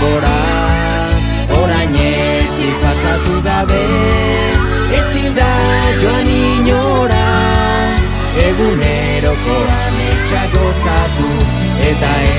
denbora, orainetik pasatu gabe, ezin da joan inora, egunerokoan etxak gozatu eta